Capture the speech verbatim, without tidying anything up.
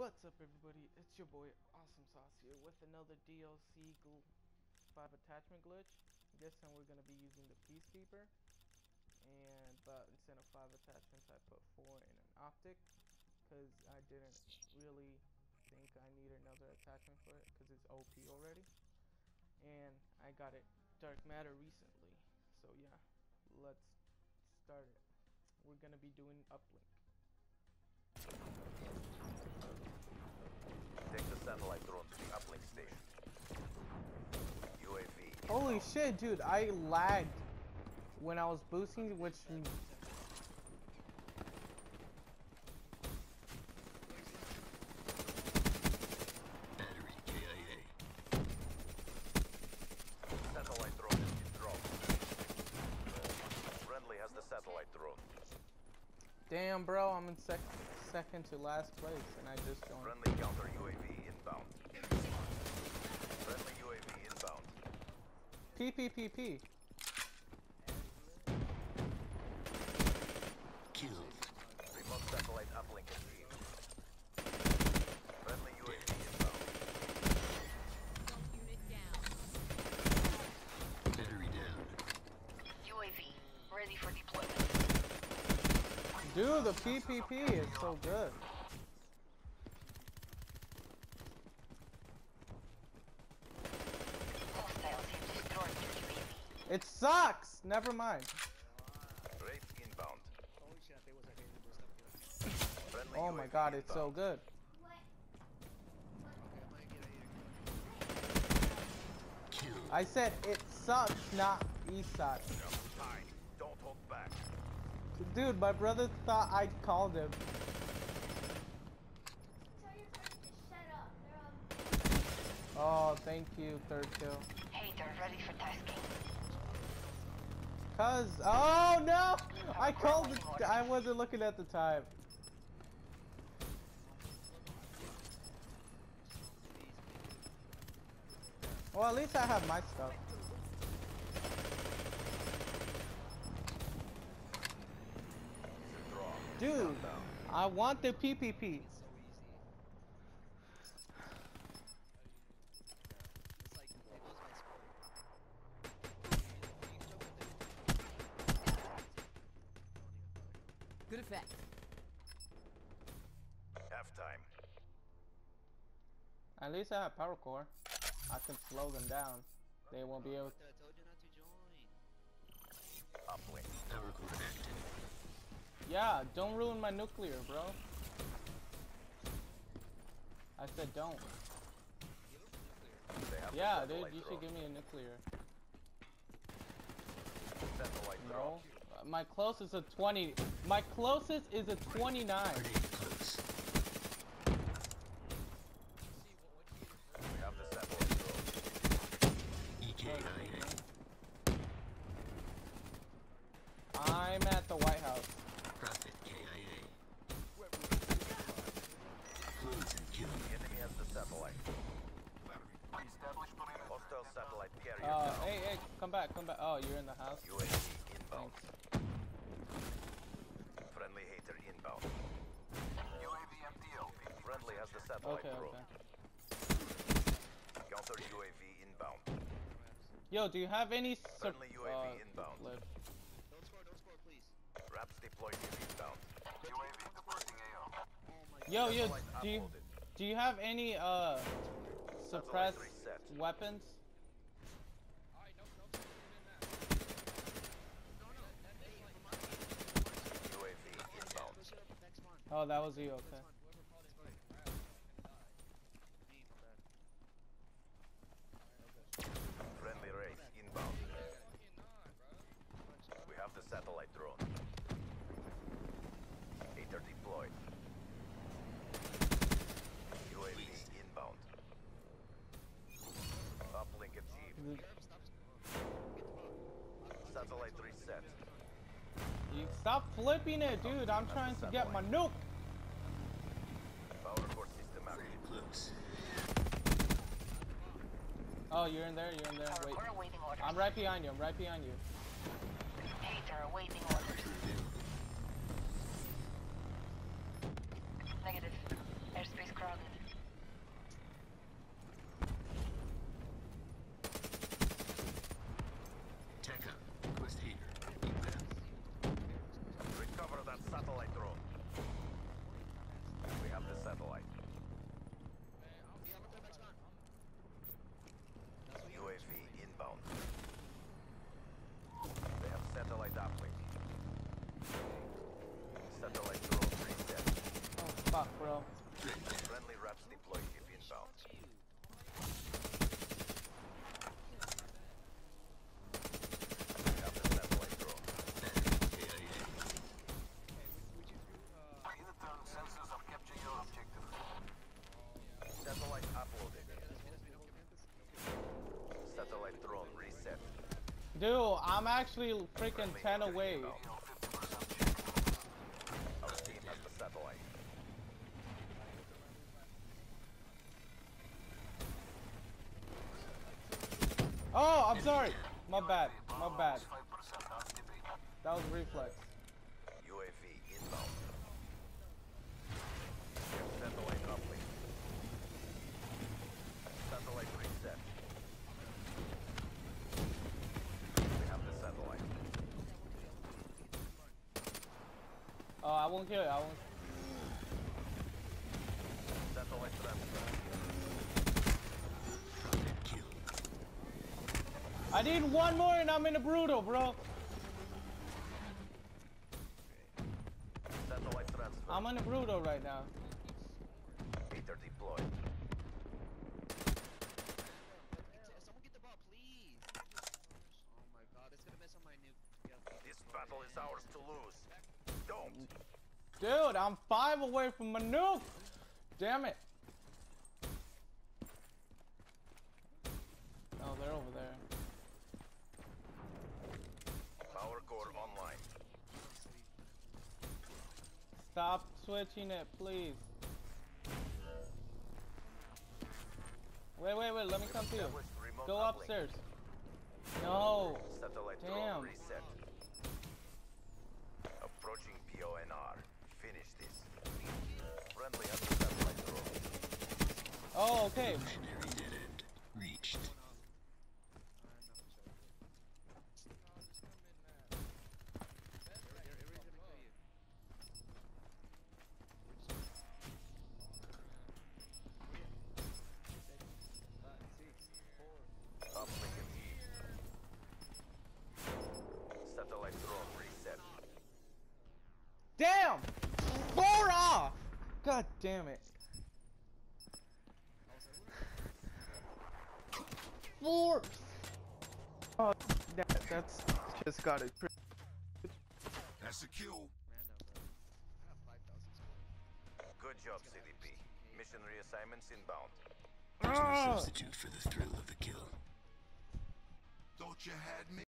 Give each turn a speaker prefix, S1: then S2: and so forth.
S1: What's up, everybody? It's your boy Awesome Sauce here with another D L C gl five attachment glitch. This time we're gonna be using the Peacekeeper, and but instead of five attachments, I put four in an optic because I didn't really think I need another attachment for it because it's O P already, and I got it dark matter recently. So yeah, let's start it. We're gonna be doing uplink.
S2: Take the satellite drone to the uplink station. U A V.
S1: Holy shit, dude, I lagged when I was boosting, which...
S3: Battery K I A.
S2: Satellite drone is withdrawn. Friendly has the satellite drone.
S1: Damn, bro, I'm in sec second to last place, and I just joined.
S2: Friendly counter U A V inbound. Friendly U A V inbound.
S1: P P P P.
S3: Killed.
S2: Remote satellite uplink achieved. Friendly U A V inbound.
S4: Unit down.
S3: Battery down.
S4: U A V ready for deployment.
S1: Dude, the P P P is so good.
S4: Hostiles have destroyed your U A V.
S1: It sucks! Never mind.
S2: Race inbound. Friendly
S1: Oh
S2: U A V
S1: my god, it's so
S2: inbound.
S1: good.
S3: Killed.
S1: I said it sucks, not east side.
S2: Jump high. Don't hold back.
S1: Dude, my brother thought I called him.
S5: Tell your friends to shut up. They're um.
S1: Oh, thank you, third kill.
S4: Hater ready for tasking.
S1: Cuz, oh no! I called it, I wasn't looking at the time. Well, at least I have my stuff.
S2: Withdraw.
S1: Dude, I want the P P P.
S4: Good effect.
S2: Half time.
S1: At least I have power core. I can slow them down. They won't be able to.
S6: I told you not to join.
S2: Uplink.
S3: Power core active.
S1: Yeah, don't ruin my nuclear, bro. I said don't.
S2: They have the
S1: Yeah,
S2: satellite
S1: dude, you
S2: drone.
S1: should give me a nuclear.
S2: Satellite
S1: No,
S2: drone.
S1: Uh, my closest is a twenty. My closest is a twenty-nine.
S3: Grenade close.
S2: We have the satellite drone.
S3: E K I A.
S1: I'm at the White House.
S3: Prophet K I A. Close and kill.
S2: The enemy has the satellite. Hostile satellite carrier
S1: Uh,
S2: down.
S1: hey, hey, come back, come back. Oh, you're in the house.
S2: U A V inbound.
S1: Thanks.
S2: Friendly hater inbound. U A V M T L. Friendly has the satellite
S1: Okay,
S2: drone.
S1: okay.
S2: Counter U A V inbound.
S1: Yo, do you have any sur-
S2: Friendly U A V
S1: uh,
S2: inbound.
S1: flip?
S6: Don't score, don't score, please.
S2: Raps deployed inbound. U A V departing A O.
S6: Oh my god.
S1: Yo, yo,
S2: Satellite
S1: do you
S2: uploaded.
S1: do you have any uh suppressed
S2: reset.
S1: weapons?
S2: U A V inbound.
S6: Push it up next one.
S1: Oh, that was you. Okay.
S6: Whoever called it, sorry. Me, my bad.
S2: Friendly race inbound. We have the satellite drone. Hater deployed. U A V inbound. Uplink achieved. Satellite reset.
S1: You stop flipping it, dude. I'm trying to get my nuke.
S2: Power core system active.
S3: Very close.
S1: Oh, you're in there. You're in there.
S4: Power
S1: Wait.
S4: core awaiting orders.
S1: I'm right behind you. I'm right behind you.
S4: Hater awaiting orders.
S3: Revealed.
S4: Negative. Airspace crowded.
S1: Dude, I'm actually freaking ten away.
S2: Our team has the satellite.
S1: Oh, I'm sorry. My bad. My bad. That was reflex.
S2: U A V inbound. Satellite uplink. Satellite reset. We have the satellite.
S1: Oh, I won't kill it. I won't.
S2: Satellite transfer.
S3: Profit kill.
S1: I need one more and I'm in a brutal, bro.
S2: Satellite transfer.
S1: I'm in a brutal right now.
S2: Hater deployed.
S6: Someone get the ball, please. Oh my god, it's gonna mess up my nuke. Yeah.
S2: This battle is ours to lose. Don't.
S1: Dude, I'm five away from my nuke. Damn it. Oh, they're over there.
S2: Power core online.
S1: Stop switching it, please. Wait, wait, wait. Let me come to you.
S2: Established remote
S1: Go
S2: uplink.
S1: upstairs. No.
S2: Satellite
S1: Damn.
S2: drone reset. Approaching P O N R. Finish this. Friendly has the satellite drone.
S1: Oh, okay.
S3: Evolutionary dead end reached.
S2: Uplink achieved. Satellite drone reset.
S1: Damn! Four off! God damn it. Four! Oh, that, that's just got it.
S3: That's a kill.
S2: Good job, C D P. Mission reassignments inbound.
S3: There's no
S1: Ah!
S3: substitute for the thrill of the kill.
S7: Thought you had me.